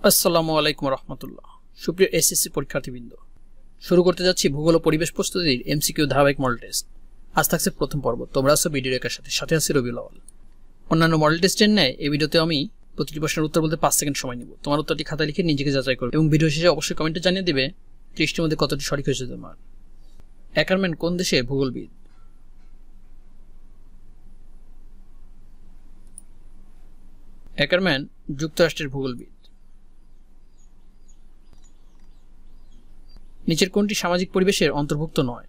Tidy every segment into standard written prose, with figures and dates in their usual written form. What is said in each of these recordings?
আসসালামু আলাইকুম রহমতুল্লাহ। সুপ্রিয় এসএসসি পরীক্ষার্থীবৃন্দ, শুরু করতে যাচ্ছি ভূগোল ও পরিবেশ প্রস্তুতির এমসিকিউ ধারাবাহিক মডেল টেস্ট। আজ থাকছে প্রথম পর্ব। তোমরা আছো ভিডিও রেখার সাথে আছি রবিউল আওয়াল। অন্যান্য মডেল টেস্টের ন্যায় এই ভিডিওতে আমি প্রতিটি প্রশ্নের উত্তর বলতে 5 সেকেন্ড সময় নিব। তোমার উত্তরটি খাতায় লিখে নিজেকে যাচাই করবে এবং ভিডিও শেষে অবশ্যই কমেন্টে জানিয়ে দিবে 30টির মধ্যে কতটি সঠিক হয়েছে তোমার। অ্যাকারম্যান কোন দেশে ভূগোলবিদ? অ্যাকারম্যান যুক্তরাষ্ট্রের ভূগোলবিদ। নিচের কোনটি সামাজিক পরিবেশের অন্তর্ভুক্ত নয়?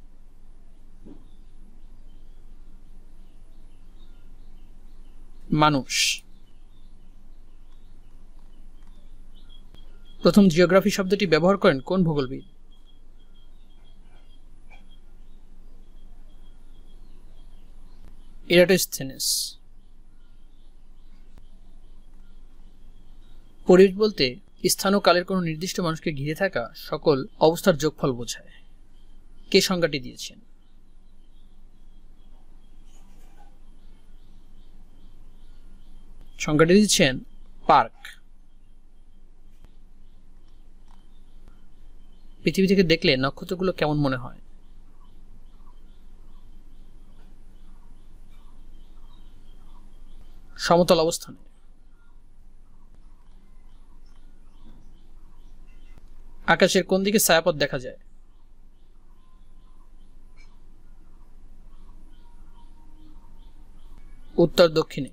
মানুষ। প্রথম জিওগ্রাফি শব্দটি ব্যবহার করেন কোন ভূগোলবিদ? এরাটোস্থেনেস। পরিবেশ বলতে স্থান ও কালের কোনো নির্দিষ্ট মানুষকে ঘিরে থাকা সকল অবস্থার যোগফল বোঝায়। কে সংজ্ঞাটি দিয়েছেন? সংজ্ঞাটি দিচ্ছেন পার্ক। পৃথিবী থেকে দেখলে নক্ষত্রগুলো কেমন মনে হয়? সমতল অবস্থানে। আকাশের কোন দিকে ছায়াপথ দেখা যায়? উত্তর দক্ষিণে।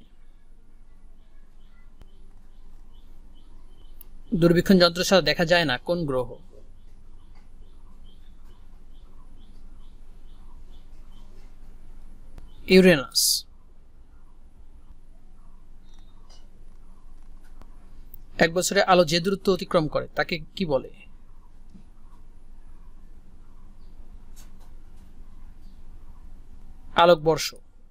দূরবীক্ষণ যন্ত্র ছাড়া দেখা যায় না কোন গ্রহ? ইউরেনাস। এক বছরে আলো যে দূরত্ব অতিক্রম করে তাকে কি বলে? আলোকবর্ষ।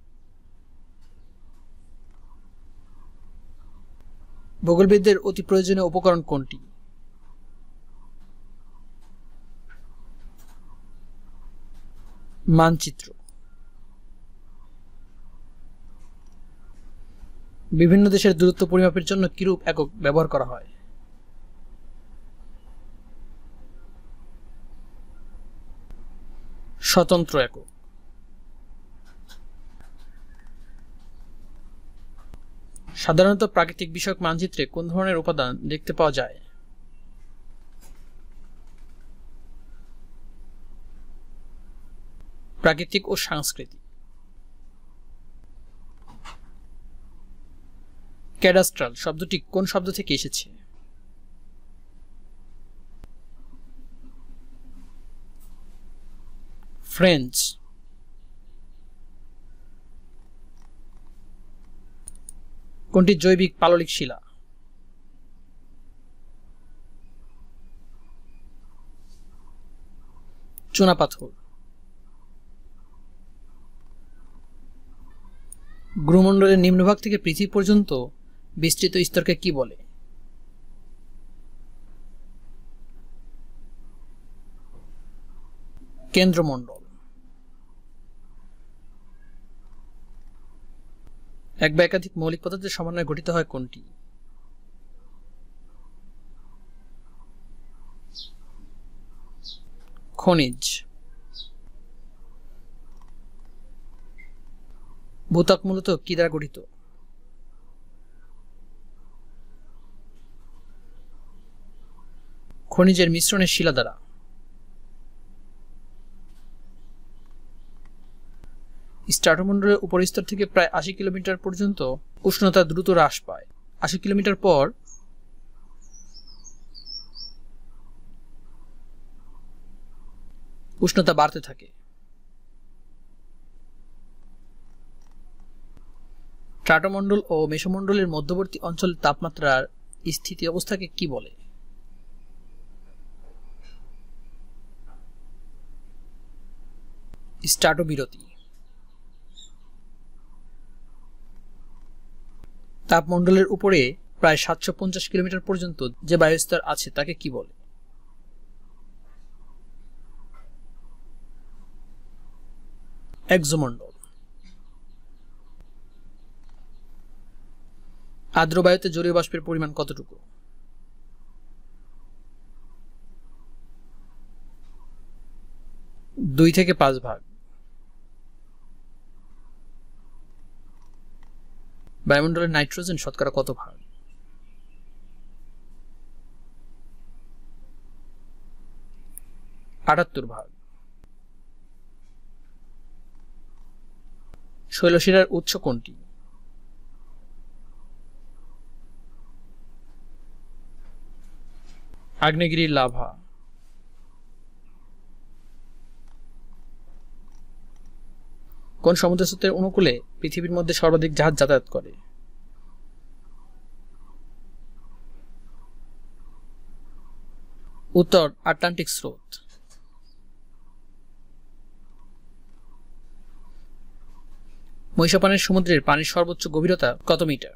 ভূগোলবিদদের অতি প্রয়োজনীয় উপকরণ কোনটি? মানচিত্র। বিভিন্ন দেশের দূরত্ব পরিমাপের জন্য কিরূপ একক ব্যবহার করা হয়? স্বতন্ত্র একক। সাধারণত প্রাকৃতিক বিষয়ক মানচিত্রে কোন ধরনের উপাদান দেখতে পাওয়া যায়? প্রাকৃতিক ও সাংস্কৃতিক। ক্যাডাস্ট্রাল শব্দটি কোন শব্দ থেকে এসেছে? ফ্রেঞ্চ। কোনটি জৈবিক পাললিক শিলা? চুনাপাথর। ভূমণ্ডলের নিম্নভাগ থেকে পৃথিবী পর্যন্ত বিস্তৃত স্তরকে কি বলে? কেন্দ্রমণ্ডল। এক বা একাধিক মৌলিক পদার্থের সমন্বয়ে গঠিত হয় কোনটি? খনিজ। ভূত্বক মূলত কি দ্বারা গঠিত? খনিজের মিশ্রণের শিলা দ্বারা। স্ট্র্যাটোমণ্ডলের উপরিস্তর থেকে প্রায় 80 কিলোমিটার পর্যন্ত উষ্ণতা দ্রুত হ্রাস পায়। 80 কিলোমিটার পর উষ্ণতা বাড়তে থাকে। স্ট্র্যাটোমণ্ডল ও মেসোমণ্ডলের মধ্যবর্তী অঞ্চলের তাপমাত্রার স্থিতি অবস্থাকে কি বলে? স্ট্র্যাটোবিরতি। তাপমণ্ডলের উপরে প্রায় 750 কিলোমিটার পর্যন্ত যে বায়ুস্তর আছে তাকে কি বলে? এক্সোমণ্ডল। আর্দ্র বায়ুতে জলীয় বাষ্পের পরিমাণ কতটুকু? 2 থেকে 5 ভাগ। বায়ুমণ্ডলের নাইট্রোজেন শতকরা কত ভাগ? 78 ভাগ। শৈলশিরার উৎস কোনটি? আগ্নেয়গিরির লাভা। কোন সমুদ্রস্রোতের অনুকূলে পৃথিবীর মধ্যে সর্বাধিক জাহাজ যাতায়াত করে? উত্তর আটলান্টিক স্রোত। মহিষাপানের সমুদ্রের পানির সর্বোচ্চ গভীরতা কত মিটার?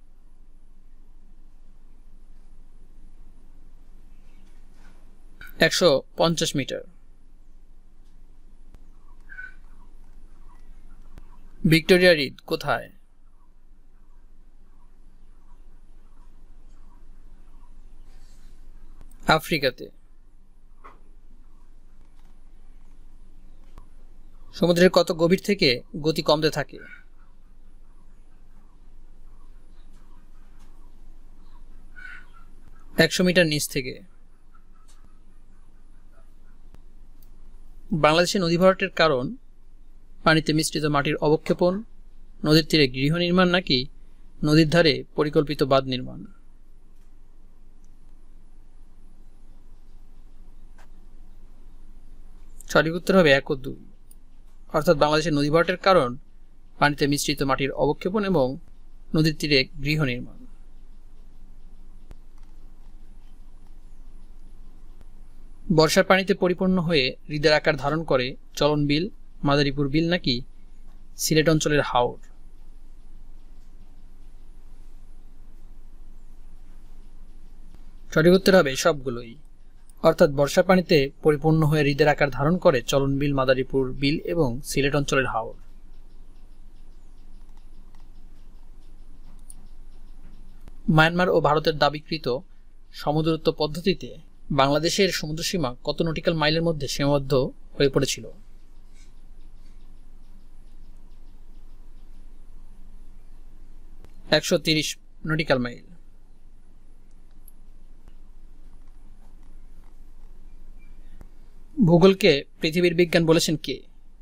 150 মিটার। ভিক্টোরিয়া হ্রদ কোথায়? আফ্রিকাতে। সমুদ্রের কত গভীর থেকে গতি কমতে থাকে? 100 মিটার নিচ থেকে। বাংলাদেশে নদী ভরাটের কারণ পানিতে মিশ্রিত মাটির অবক্ষেপণ, নদীর তীরে গৃহ নির্মাণ নাকি নদীর ধারে পরিকল্পিত বাঁধ নির্মাণ? সঠিক উত্তর হবে 1 ও 2। অর্থাৎ বাংলাদেশের নদী ভরাটের কারণ পানিতে মিশ্রিত মাটির অবক্ষেপণ এবং নদীর তীরে গৃহ নির্মাণ। বর্ষার পানিতে পরিপূর্ণ হয়ে হ্রদের আকার ধারণ করে চলন বিল, মাদারীপুর বিল নাকি সিলেট অঞ্চলের হাওর? সঠিক উত্তর হবে সবগুলোই। অর্থাৎ বর্ষার পানিতে পরিপূর্ণ হয়ে হ্রদের আকার ধারণ করে চলন বিল, মাদারীপুর বিল এবং সিলেট অঞ্চলের হাওর। মায়ানমার ও ভারতের দাবিকৃত সমদূরত্ব পদ্ধতিতে বাংলাদেশের সমুদ্রসীমা কত নটিক্যাল মাইলের মধ্যে সীমাবদ্ধ হয়ে পড়েছিল? 130 নটিক্যাল মাইল। ভূগোলকে পৃথিবীর বিজ্ঞান বলেছেন কে?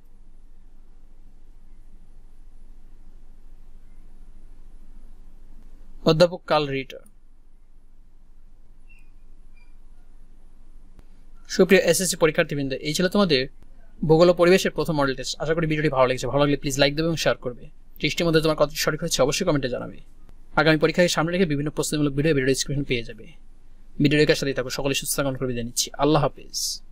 অধ্যাপক কার্ল রিটার। সুপ্রিয় এসএসসি পরীক্ষার্থীবৃন্দ, এই ছিল তোমাদের ভূগোল ও পরিবেশের প্রথম মডেল টেস্ট। আশা করি ভিডিওটি ভালো লেগেছে। ভালো লাগলে প্লিজ লাইক দেবে এবং শেয়ার করবে। টেস্টের মধ্যে তোমার কতটি সঠিক হয়েছে অবশ্যই কমেন্টে জানাবে। আগামী পরীক্ষাকে সামনে রেখে বিভিন্ন প্রস্তুতিমূলক ভিডিও ডিসক্রিপশন পেয়ে যাবে। ভিডিও দেখার সাথেই থাকো। সকলে সুস্থ থাকুন করে বিদায় নিচ্ছি। আল্লাহ হাফেজ।